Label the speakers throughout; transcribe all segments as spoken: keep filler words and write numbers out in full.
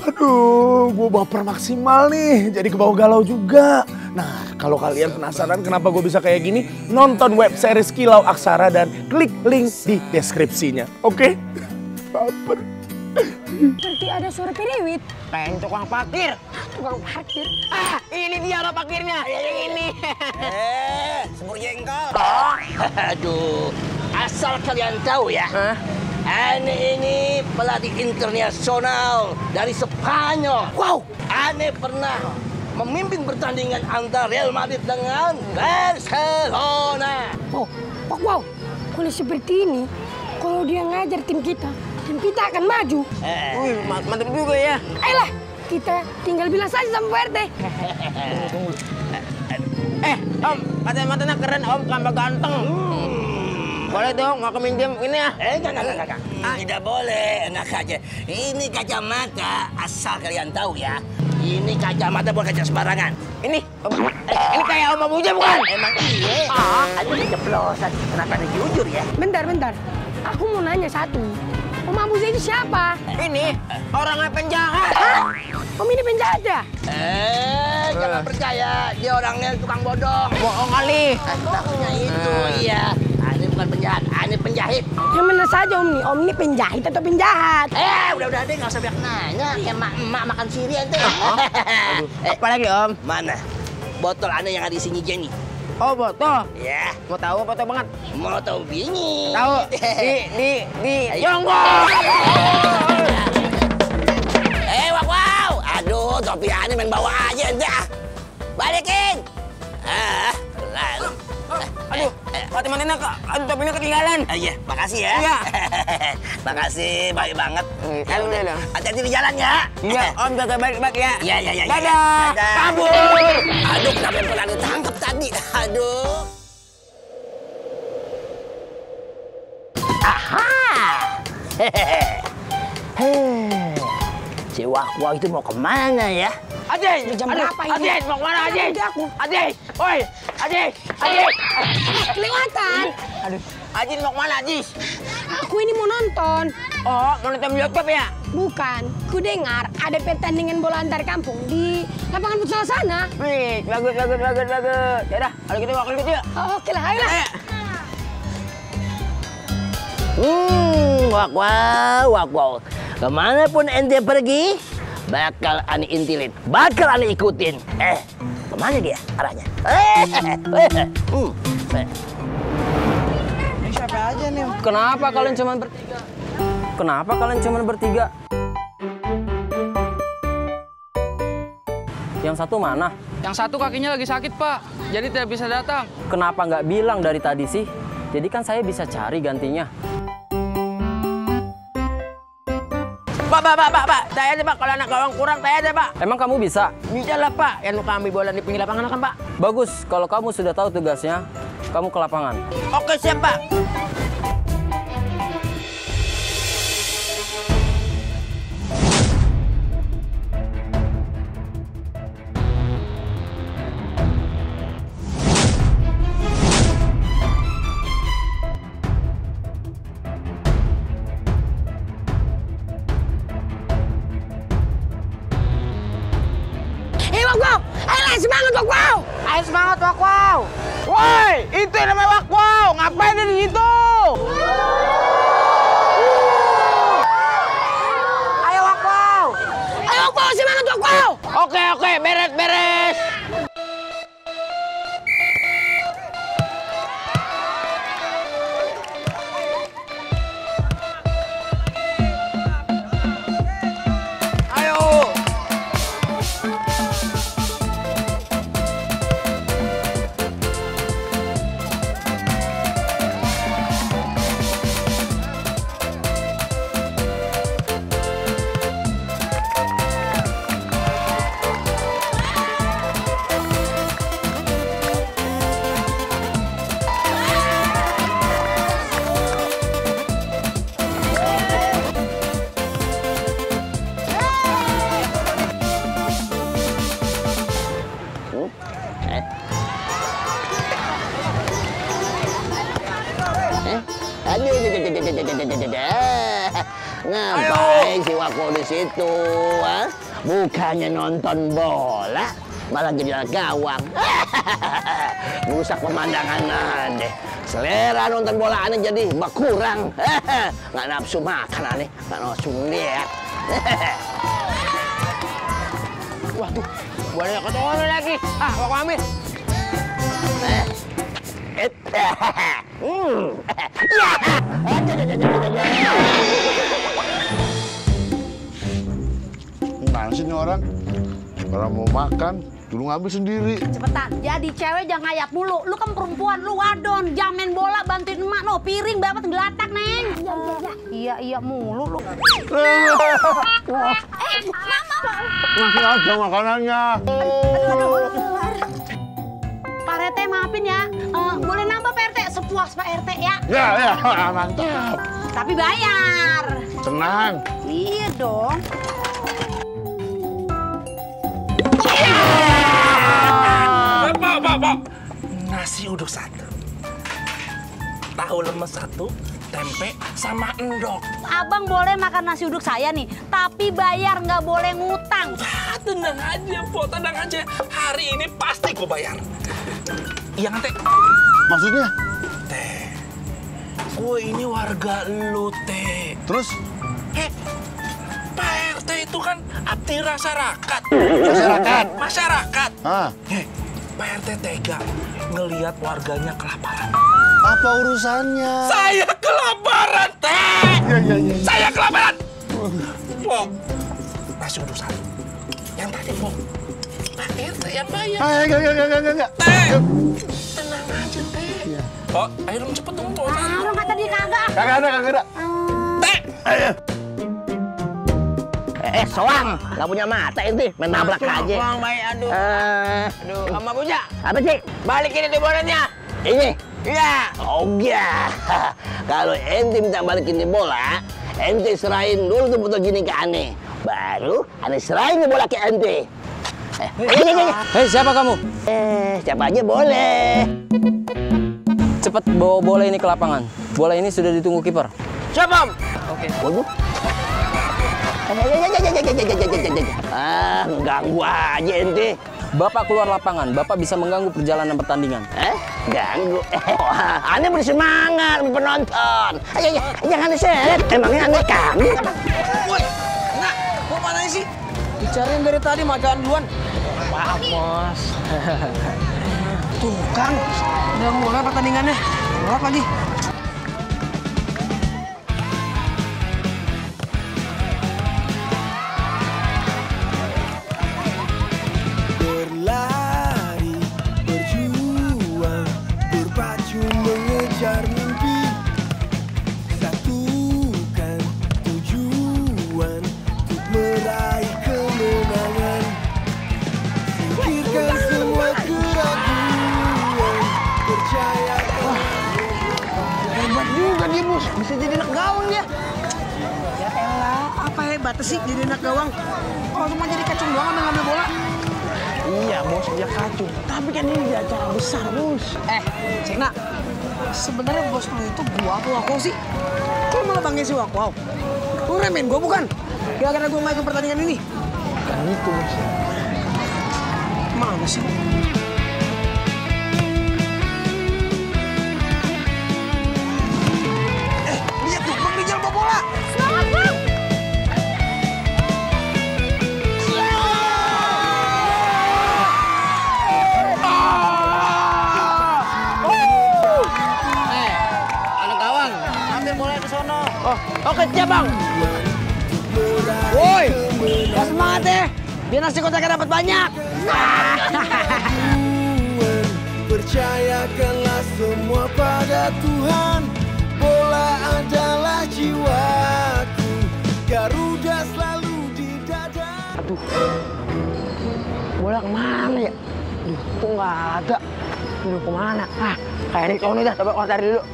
Speaker 1: Aduh, gue baper maksimal nih, jadi kebawa galau juga. Nah, kalau kalian penasaran kenapa gue bisa kayak gini, nonton web series Kilau Aksara dan klik link di deskripsinya. Oke? Baper.
Speaker 2: Seperti ada suara periwit.
Speaker 3: Kayak tukang parkir.
Speaker 2: Tukang parkir?
Speaker 3: Ah, ini dia lo parkirnya. Ini.
Speaker 4: Eh, semur jengkol. Oh. Aduh, asal kalian tahu ya.
Speaker 3: Hah?
Speaker 4: Ane ini pelatih internasional dari Spanyol. Wow, Ane pernah memimpin pertandingan antara Real Madrid dengan Barcelona.
Speaker 2: Oh, wow, wow. Kalau seperti ini, kalau dia ngajar tim kita, tim kita akan maju.
Speaker 4: Eh.
Speaker 3: Wih, mantap juga ya.
Speaker 2: Ayolah, kita tinggal bilang saja sama Pak R T.
Speaker 3: Eh, Om, kacamata keren, Om, tambah ganteng.
Speaker 4: Hmm.
Speaker 3: Boleh dong, mau minjem ini ya?
Speaker 4: Eh, enggak, enggak, enggak, enggak. Ah, tidak boleh, enak aja. Ini kacamata, asal kalian tahu ya. Ini kacamata bukan kaca sembarangan.
Speaker 3: Ini, Om, eh, ini kayak Om Abuja bukan?
Speaker 4: Emang iya.
Speaker 3: Ah.
Speaker 4: Aduh, keceplosan. Kenapa ada jujur ya?
Speaker 2: Bentar, bentar. Aku mau nanya satu. Om Abuja ini siapa?
Speaker 3: Ini, orang penjahat.
Speaker 2: Hah? Om ini penjahat ya?
Speaker 4: Eh, jangan percaya. Dia orangnya tukang bodong.
Speaker 3: Bohong kali.
Speaker 4: Takutnya itu, iya. Ane bukan penjahat, Ane penjahit.
Speaker 2: Yang mana saja Om ini? Om ini penjahit atau penjahat?
Speaker 4: Eh, udah-udah deh, nggak usah banyak nanya. Kayak emak-emak makan siri ente.
Speaker 3: Aduh,
Speaker 4: Eh,
Speaker 3: apa lagi Om?
Speaker 4: mana? Botol Ane yang ada di sini Jenny.
Speaker 3: Oh, botol.
Speaker 4: Ya,
Speaker 3: Mau tahu foto banget?
Speaker 4: mau tahu bini.
Speaker 3: Tahu? Di, di, di, Yonggo.
Speaker 4: Eh, wow, wow. Aduh, topi Ane main bawa aja ente. ah. Balikin. Ah, lalu.
Speaker 3: Aduh, mati mantina kak, aduh topinya ketinggalan.
Speaker 4: Ah, iya, makasih ya.
Speaker 3: Iya.
Speaker 4: Makasih, baik banget.
Speaker 3: Hmm,
Speaker 4: Ya
Speaker 3: aduh,
Speaker 4: udah.
Speaker 3: aduh.
Speaker 4: Hati-hati di jalan ya.
Speaker 3: Iya, Om jaga baik-baik ya.
Speaker 4: Iya, iya, iya.
Speaker 3: Dadah.
Speaker 4: Dadah.
Speaker 3: Kabur.
Speaker 4: Aduh, kenapa pernah ditangkap tadi? Aduh. Aha. Hehehe. Si Wak-Wak itu mau kemana ya?
Speaker 3: Ajay,
Speaker 2: Jam
Speaker 3: aduh,
Speaker 2: berapa ini?
Speaker 3: Ajay, mau kemana Ajay?
Speaker 2: Udah aku.
Speaker 3: Ajay, oi, Ajay, Ajay.
Speaker 2: Kelewatan.
Speaker 3: Aduh, Ajay mau kemana Ajay?
Speaker 2: Aku ini mau nonton.
Speaker 3: Oh, mau nonton bioskop ya?
Speaker 2: Bukan, ku dengar ada pertandingan bola antar kampung di lapangan futsal sana.
Speaker 3: Wih, bagus, bagus, bagus, bagus. Yaudah, kalau gitu wakil gitu ya.
Speaker 2: Oh, oke lah, ayolah.
Speaker 3: Ayo.
Speaker 4: Hmm, Wak-Wak, Wak-Wak. Kemanapun ente pergi, bakal Ani intilin, bakal Ani ikutin. Eh, kemana dia arahnya? Eh, hmm.
Speaker 3: Ini siapa aja nih? Kenapa kalian cuma bertiga? Kenapa kalian cuma bertiga? Yang satu mana?
Speaker 5: Yang satu kakinya lagi sakit, Pak. Jadi tidak bisa datang.
Speaker 3: Kenapa nggak bilang dari tadi sih? Jadi kan saya bisa cari gantinya. Pak, pak, pak, pak, pak. Saya aja, Pak. Kalau anak gawang kurang, saya aja, Pak. Emang kamu bisa? Bisa lah, Pak. Yang kami bola di pinggir lapangan kan, Pak. Bagus. Kalau kamu sudah tahu tugasnya, kamu ke lapangan. Oke, siap, Pak.
Speaker 2: Hei, Wak-Wow! Ayolah, semangat, Wak-Wow!
Speaker 3: Ayo semangat, Wak-Wow. Woi, itu yang namanya Wak-Wow. Ngapain dia di situ? Ayo, Wak-Wow.
Speaker 2: Ayo, Wak-Wow, semangat, Wak-Wow!
Speaker 3: Oke, oke, beres, beres. Ayo.
Speaker 4: Ngapain si Wako di situ? Ha? Bukannya nonton bola, malah jadi gawang. Merusak pemandangan aneh. Selera nonton bola aneh jadi berkurang. Nggak nafsu makan aneh, nggak nafsu lihat.
Speaker 3: Waduh, bolanya kotor lagi. Ah, Wako ambil.
Speaker 4: Hmm.
Speaker 6: Gimana sih ini orang? Kalau mau makan, dulu ngambil sendiri.
Speaker 7: Cepetan, jadi cewek jangan ngayap mulu. Lu kan perempuan, lu wadon. Jangan main bola, bantuin emak. No, piring babat ngelatak, Neng. Iya, iya, iya, iya mulu lu.
Speaker 6: Eh, masih ada makanannya.
Speaker 7: Aduh, aduh, aduh. Pak R T maafin ya, uh, boleh nambah Pak R T, sepuas Pak R T ya.
Speaker 6: Ya, ya, mantap.
Speaker 7: Tapi bayar.
Speaker 6: Tenang.
Speaker 7: Iya dong.
Speaker 1: Pak, Pak, Pak. Nasi uduk satu. Tahu lemes satu, tempe sama endok.
Speaker 7: Abang boleh makan nasi uduk saya nih, tapi bayar nggak boleh ngutang.
Speaker 1: Ah, tenang aja, Po, tenang aja. Hari ini pasti gue bayar. Iya kan, Teh?
Speaker 6: Maksudnya?
Speaker 1: Teh, gue ini warga lu, Teh.
Speaker 6: Terus?
Speaker 1: Eh, Pak R T itu kan abdi masyarakat.
Speaker 6: Masyarakat?
Speaker 1: Masyarakat.
Speaker 6: Ah.
Speaker 1: Eh, Pak R T tega ngelihat warganya kelaparan.
Speaker 6: Apa urusannya?
Speaker 1: Saya kelaparan, Teh!
Speaker 6: Iya, iya, iya.
Speaker 1: Saya kelaparan! Po, nasi uduk satu. Yang tadi, Po, Pak R T yang bayar.
Speaker 6: Ah, enggak, enggak, enggak, enggak, enggak.
Speaker 1: Teh, tenang aja, Teh. Oh, ayo dong cepet dong, Po.
Speaker 7: Ah, orang kata dia kagak.
Speaker 6: Kagak ada, kagak ada.
Speaker 1: Teh!
Speaker 6: Ayo.
Speaker 4: Eh, soang, nggak punya mata ente, main nabrak aja.
Speaker 3: Bang, baik, aduh.
Speaker 4: Eh,
Speaker 3: Aduh, sama Buja.
Speaker 4: apa sih?
Speaker 3: Balikin itu bolanya.
Speaker 4: Ini?
Speaker 3: Iya.
Speaker 4: Oh iya. Kalau ente minta balikin di bola, ente serahin dulu tuh foto gini ke ane. Baru ane serahin di bola ke ente. Eh, eh, eh, eh.
Speaker 3: Hei, siapa kamu?
Speaker 4: Eh, siapa aja boleh.
Speaker 3: Cepat bawa bola ini ke lapangan. Bola ini sudah ditunggu kiper.
Speaker 4: Siapa? Oke. Waduh. Ah, ganggu aja ente.
Speaker 3: Bapak keluar lapangan, Bapak bisa mengganggu perjalanan pertandingan.
Speaker 4: Eh, ganggu. Oh, ane bersemangat penonton. Ayo, ayo, jangan diseret. Emangnya ane kami?
Speaker 3: Woi, enggak, kok mana sih? Dicariin dari tadi, mah jalan duluan. Maaf, Bos. Tuh kan, udah mulai pertandingannya. Berapa lagi?
Speaker 8: Berlari, berjuang, berpacu mengejar mimpi. Satukan tujuan untuk meraih kemenangan. Singkirkan semua keraguan, percayakan.
Speaker 4: Hebat juga dia, Bos. Bisa jadi anak gawang dia.
Speaker 9: Ya elah, apa hebatnya sih jadi anak gawang? Kalau cuma jadi kacung doang ngambil bola.
Speaker 4: Iya, Bos, dia kacung. Tapi kan ini di acara besar, Bos.
Speaker 9: Eh, Cina, sebenarnya bos lu itu gua apa Wako sih? Lu malah bangga si Wako. Lu remen gua bukan? Gara-gara gua nggak ikut pertandingan ini.
Speaker 4: Kan itu, Bos.
Speaker 9: Mana sih? Eh, lihat tuh, Bang Rijal bawa bola.
Speaker 7: Semangat, Bang.
Speaker 3: Oke, siap, Bang. Woi, ya semangat ya. Biar nasi kotaknya dapat banyak.
Speaker 8: Percayakanlah semua pada Tuhan. Bola adalah jiwaku. Garuda selalu di dada.
Speaker 4: Aduh, bola kemana ya? Aduh, kok nggak ada? Aduh, kemana? Ah, kayak ini nih dah, coba kau cari dulu.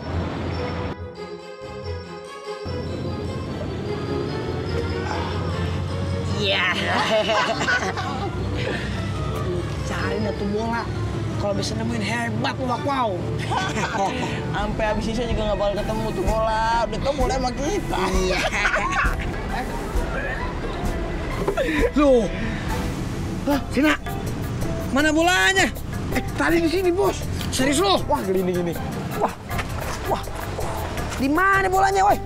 Speaker 9: Iya. Cari dah tuh bola. kalau bisa nemuin hebat lu Wak Wow.
Speaker 4: Sampai habis sisa juga nggak bakal ketemu tuh bola. Udah tau bola sama kita.
Speaker 9: Iya. Loh. Hah, Sina. Mana bolanya? Eh, tadi di sini, Bos. Serius lo?
Speaker 1: Wah, gini-gini.
Speaker 9: Wah. Wah. Di mana bolanya, woi?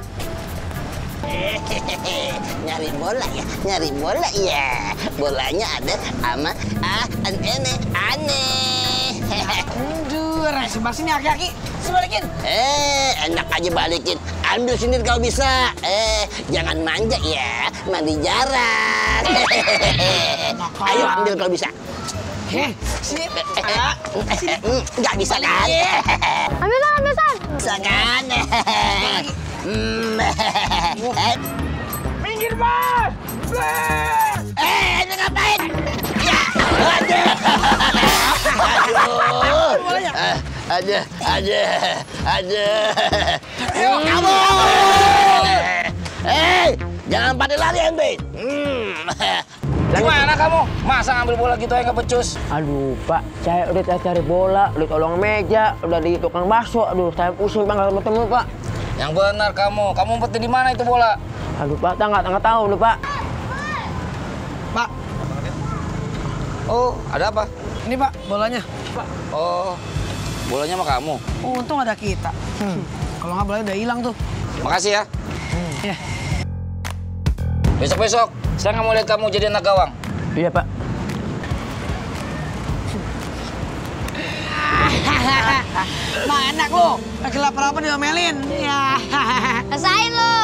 Speaker 4: Nyari bola ya, nyari bola ya. Bolanya ada sama ah aneh aneh.
Speaker 9: Aduh, sebelah sini aki-aki. Sebalikin.
Speaker 4: Eh, enak aja balikin. Ambil sendiri kalau bisa. Eh, jangan manja ya. Mandi jarang. Ayo ambil kalau bisa.
Speaker 9: Eh, sini.
Speaker 4: Nggak bisa kan?
Speaker 2: Ambil San, ambil San.
Speaker 4: Bisa kan?
Speaker 1: Minggir, Mas!
Speaker 4: Eh, ini ngapain? Ya, aduh. Aduh. Aduh, aduh, aduh. Yuk, kamu. Eh, jangan pada lari, ente. Hmm.
Speaker 3: Gimana kamu? Masa ngambil bola gitu aja nggak becus? Aduh, Pak, saya udah cari bola, udah tolong meja, udah di tukang bakso. Aduh, saya pusing Pak, nggak ketemu, Pak.
Speaker 5: Yang benar kamu. Kamu umpetin di mana itu bola?
Speaker 3: Aduh, Pak, tak nggak tahu dulu, Pak.
Speaker 9: Pak.
Speaker 5: Oh, ada apa?
Speaker 9: Ini, Pak, bolanya. Pak.
Speaker 5: Oh, bolanya sama kamu.
Speaker 9: Oh, untung ada kita. Hmm. Kalau nggak bolanya udah hilang tuh.
Speaker 5: Makasih ya.
Speaker 9: Hmm. Ya.
Speaker 5: Besok-besok, saya nggak mau lihat kamu jadi anak gawang.
Speaker 3: Iya, Pak.
Speaker 9: Nah, enak lo. Lagi lapar apa diomelin. Ya.
Speaker 2: Rasain lo.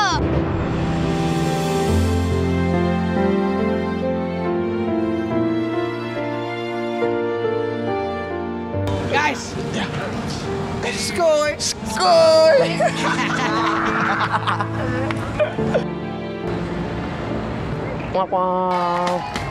Speaker 9: Guys. Ya. Skoy. Skoy.
Speaker 3: Wow.